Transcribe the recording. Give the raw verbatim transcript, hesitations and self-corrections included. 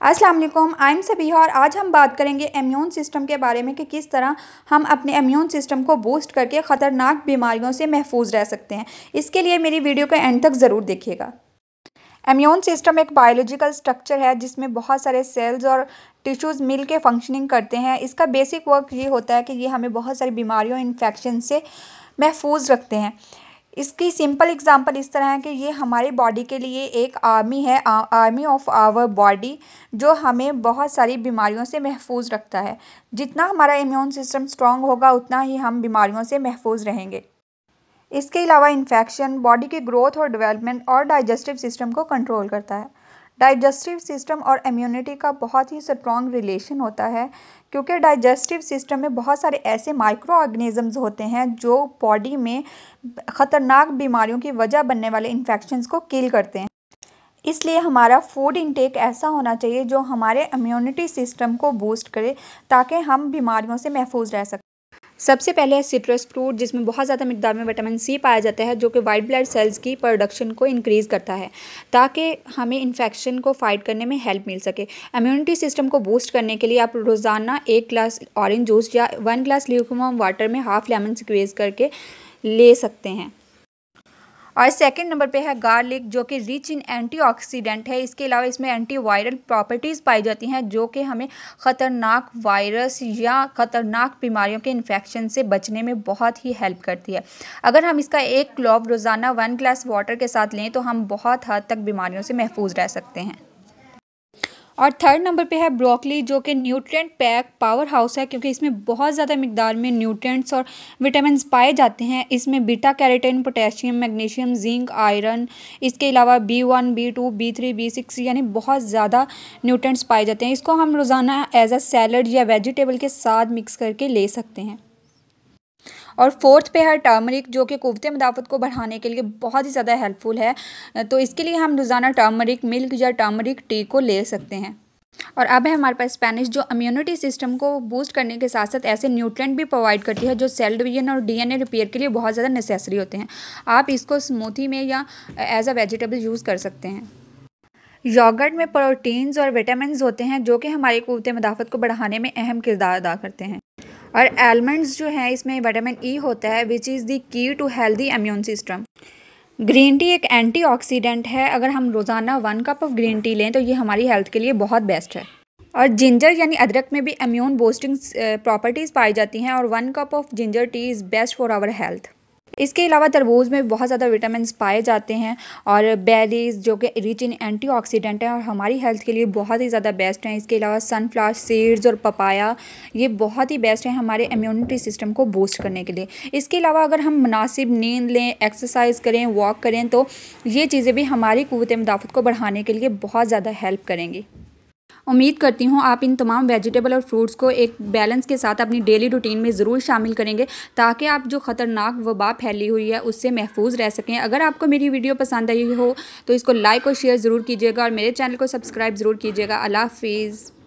अस्सलाम वालेकुम, I am Sabiha और आज हम बात करेंगे इम्यून सिस्टम के बारे में कि किस तरह हम अपने इम्यून सिस्टम को बूस्ट करके ख़तरनाक बीमारियों से महफूज रह सकते हैं। इसके लिए मेरी वीडियो को एंड तक ज़रूर देखिएगा। इम्यून सिस्टम एक बायोलॉजिकल स्ट्रक्चर है जिसमें बहुत सारे सेल्स और टिश्यूज़ मिल के फंक्शनिंग करते हैं। इसका बेसिक वर्क ये होता है कि ये हमें बहुत सारी बीमारियों इन्फेक्शन से महफूज रखते हैं। इसकी सिंपल एग्जांपल इस तरह है कि ये हमारी बॉडी के लिए एक आर्मी है, आर्मी ऑफ आवर बॉडी, जो हमें बहुत सारी बीमारियों से महफूज रखता है। जितना हमारा इम्यून सिस्टम स्ट्रांग होगा उतना ही हम बीमारियों से महफूज रहेंगे। इसके अलावा इन्फेक्शन बॉडी की ग्रोथ और डेवलपमेंट और डाइजेस्टिव सिस्टम को कंट्रोल करता है। डाइजेस्टिव सिस्टम और इम्यूनिटी का बहुत ही स्ट्रॉन्ग रिलेशन होता है, क्योंकि डाइजेस्टिव सिस्टम में बहुत सारे ऐसे माइक्रो ऑर्गेनिजम्स होते हैं जो बॉडी में ख़तरनाक बीमारियों की वजह बनने वाले इन्फेक्शंस को किल करते हैं। इसलिए हमारा फूड इंटेक ऐसा होना चाहिए जो हमारे इम्यूनिटी सिस्टम को बूस्ट करे ताकि हम बीमारियों से महफूज रह सकें। सबसे पहले है सिट्रस फ्रूट, जिसमें बहुत ज़्यादा मिकदार में विटामिन सी पाया जाता है, जो कि वाइट ब्लड सेल्स की प्रोडक्शन को इंक्रीज़ करता है ताकि हमें इन्फेक्शन को फाइट करने में हेल्प मिल सके। इम्यूनिटी सिस्टम को बूस्ट करने के लिए आप रोज़ाना एक ग्लास ऑरेंज जूस या वन ग्लास ल्यूकवार्म वाटर में हाफ लेमन स्क्वीज़ करके ले सकते हैं। और सेकंड नंबर पे है गार्लिक, जो कि रिच इन एंटीऑक्सीडेंट है। इसके अलावा इसमें एंटीवायरल प्रॉपर्टीज़ पाई जाती हैं जो कि हमें ख़तरनाक वायरस या ख़तरनाक बीमारियों के इन्फेक्शन से बचने में बहुत ही हेल्प करती है। अगर हम इसका एक क्लॉव रोज़ाना वन ग्लास वाटर के साथ लें तो हम बहुत हद तक बीमारियों से महफूज रह सकते हैं। और थर्ड नंबर पे है ब्रोकली, जो कि न्यूट्रिएंट पैक पावर हाउस है, क्योंकि इसमें बहुत ज़्यादा मिकदार में न्यूट्रिएंट्स और विटामिन्स पाए जाते हैं। इसमें beta carotene, potassium, magnesium, zinc, iron, इसके अलावा B one, B two, B three, B six यानी बहुत ज़्यादा न्यूट्रिएंट्स पाए जाते हैं। इसको हम रोज़ाना एज अ सैलड या वेजिटेबल के साथ मिक्स करके ले सकते हैं। और फोर्थ पे है टर्मरिक, जो कि क़ुव्वत मदाफ़त को बढ़ाने के लिए बहुत ही ज़्यादा हेल्पफुल है। तो इसके लिए हम रोज़ाना टर्मरिक मिल्क या टर्मरिक टी को ले सकते हैं। और अब है हमारे पास स्पेनिश, जो इम्यूनिटी सिस्टम को बूस्ट करने के साथ साथ ऐसे न्यूट्रिएंट भी प्रोवाइड करती है जो सेल डिवीजन और डीएनए रिपेयर के लिए बहुत ज़्यादा नेसेसरी होते हैं। आप इसको स्मूथी में या एज अ वेजिटेबल यूज़ कर सकते हैं। योगर्ट में प्रोटीन्स और विटामिन्स होते हैं जो कि हमारी क़ुव्वत मदाफ़त को बढ़ाने में अहम किरदार अदा करते हैं। और आलमंड्स जो हैं, इसमें विटामिन ई होता है, which is the key to healthy immune system. Green tea एक एंटीऑक्सीडेंट है। अगर हम रोज़ाना one cup of green tea लें तो ये हमारी हेल्थ के लिए बहुत बेस्ट है। और जिंजर यानी अदरक में भी इम्यून बूस्टिंग प्रॉपर्टीज़ पाई जाती हैं और one cup of ginger tea is best for our health. इसके अलावा तरबूज में बहुत ज़्यादा विटामिन्स पाए जाते हैं और बेरीज, जो कि रिच इन एंटीऑक्सीडेंट है और हमारी हेल्थ के लिए बहुत ही ज़्यादा बेस्ट हैं। इसके अलावा सनफ्लावर सीड्स और पपाया, ये बहुत ही बेस्ट हैं हमारे इम्यूनिटी सिस्टम को बूस्ट करने के लिए। इसके अलावा अगर हम मुनासिब नींद लें, एक्सरसाइज करें, वॉक करें तो ये चीज़ें भी हमारी क़ुव्वत मदाफ़त को बढ़ाने के लिए बहुत ज़्यादा हेल्प करेंगी। उम्मीद करती हूँ आप इन तमाम वेजिटेबल और फ्रूट्स को एक बैलेंस के साथ अपनी डेली रूटीन में ज़रूर शामिल करेंगे ताकि आप जो ख़तरनाक वबा फैली हुई है उससे महफूज रह सकें। अगर आपको मेरी वीडियो पसंद आई हो तो इसको लाइक और शेयर ज़रूर कीजिएगा और मेरे चैनल को सब्सक्राइब ज़रूर कीजिएगा। अल्लाह हाफ़िज़।